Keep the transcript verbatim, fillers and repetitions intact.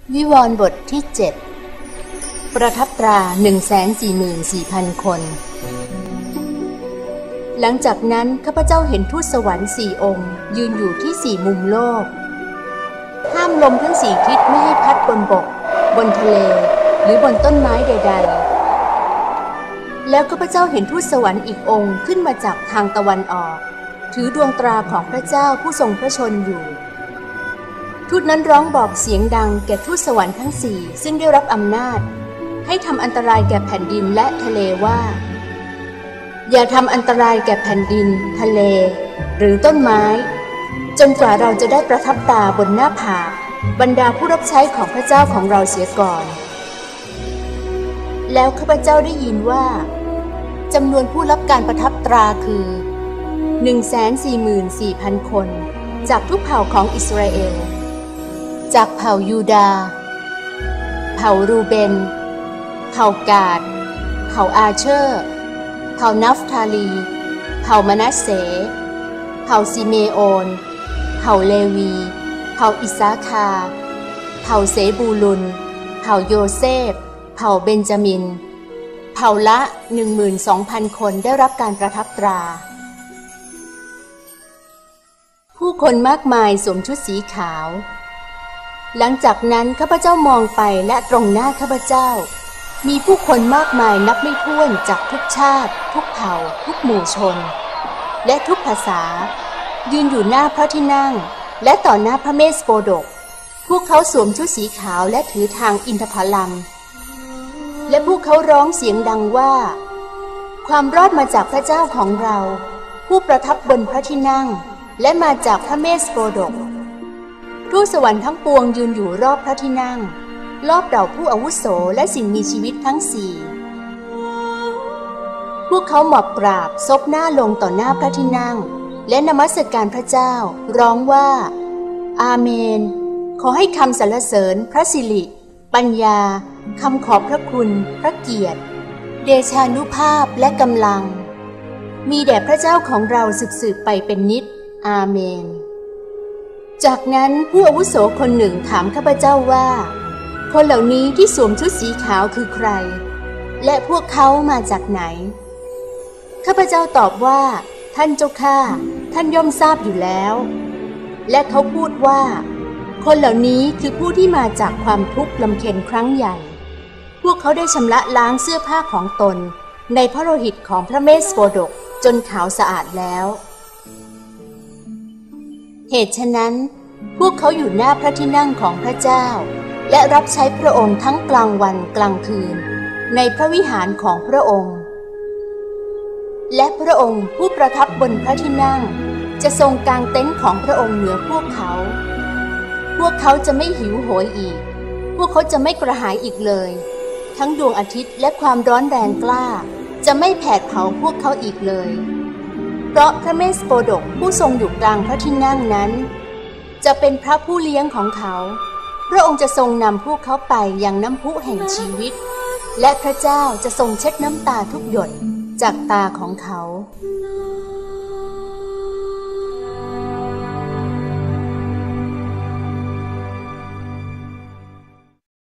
วิวรณ์บทที่เจ็ดประทับตรา หนึ่งแสนสี่หมื่นสี่พัน คนหลังจากนั้นข้าพเจ้าเห็นทูตสวรรค์สี่องค์ยืนอยู่ที่สี่มุมโลกห้ามลมทั้งสี่ทิศไม่ให้พัดบนบกบนทะเลหรือบนต้นไม้ใดๆแล้วข้าพเจ้าเห็นทูตสวรรค์อีกองค์ขึ้นมาจากทางตะวันออกถือดวงตราของพระเจ้าผู้ทรงพระชนอยู่ทูตนั้นร้องบอกเสียงดังแก่ทูตสวรรค์ทั้งสี่ซึ่งได้รับอำนาจให้ทำอันตรายแก่แผ่นดินและทะเลว่าอย่าทำอันตรายแก่แผ่นดินทะเลหรือต้นไม้จนกว่าเราจะได้ประทับตาบนหน้าผาบรรดาผู้รับใช้ของพระเจ้าของเราเสียก่อนแล้วข้าพเจ้าได้ยินว่าจำนวนผู้รับการประทับตราคือ หนึ่งแสนสี่หมื่นสี่พัน คนจากทุกเผ่าของอิสราเอลจากเผ่ายูดาห์เผ่ารูเบนเผ่ากาดเผ่าอาเชอร์เผ่านัฟทาลีเผ่ามนัสเสเผ่าซิเมโอนเผ่าเลวีเผ่าอิสาคาเผ่าเซบูลุนเผ่าโยเซฟเผ่าเบนจามินเผ่าละ หนึ่งหมื่นสองพัน คนได้รับการประทับตราผู้คนมากมายสวมชุดสีขาวหลังจากนั้นข้าพเจ้ามองไปและตรงหน้าข้าพเจ้ามีผู้คนมากมายนับไม่ถ้วนจากทุกชาติทุกเผ่าทุกหมู่ชนและทุกภาษายืนอยู่หน้าพระที่นั่งและต่อหน้าพระเมสโปดกพวกเขาสวมชุดสีขาวและถือทางอินทผลัมและพวกเขาร้องเสียงดังว่าความรอดมาจากพระเจ้าของเราผู้ประทับบนพระที่นั่งและมาจากพระเมสโปดกทูตสวรรค์ทั้งปวงยืนอยู่รอบพระที่นั่งรอบเหล่าผู้อาวุโสและสิ่งมีชีวิตทั้งสี่พวกเขาหมอบกราบซบหน้าลงต่อหน้าพระที่นั่งและนมัสการพระเจ้าร้องว่าอาเมนขอให้คำสรรเสริญพระสิริปัญญาคำขอบพระคุณพระเกียรติเดชานุภาพและกำลังมีแด่พระเจ้าของเราสืบๆไปเป็นนิจอาเมนจากนั้นผู้อาวุโสคนหนึ่งถามข้าพเจ้าว่าคนเหล่านี้ที่สวมชุดสีขาวคือใครและพวกเขามาจากไหนข้าพเจ้าตอบว่าท่านเจ้าข้าท่านย่อมทราบอยู่แล้วและเขาพูดว่าคนเหล่านี้คือผู้ที่มาจากความทุกข์ลำเค็ญครั้งใหญ่พวกเขาได้ชำระล้างเสื้อผ้าของตนในพระโลหิตของพระเมสโปดกจนขาวสะอาดแล้วเหตุฉะนั้นพวกเขาอยู่หน้าพระที่นั่งของพระเจ้าและรับใช้พระองค์ทั้งกลางวันกลางคืนในพระวิหารของพระองค์และพระองค์ผู้ประทับบนพระที่นั่งจะทรงกางเต็นท์ของพระองค์เหนือพวกเขาพวกเขาจะไม่หิวโหยอีกพวกเขาจะไม่กระหายอีกเลยทั้งดวงอาทิตย์และความร้อนแรงกล้าจะไม่แผดเผาพวกเขาอีกเลยเพราะพระเมสโปดกผู้ทรงอยู่กลางพระที่นั่งนั้นจะเป็นพระผู้เลี้ยงของเขาพระองค์จะทรงนำพวกเขาไปยังน้ำพุแห่งชีวิตและพระเจ้าจะทรงเช็ดน้ำตาทุกหยดจากตาของเขา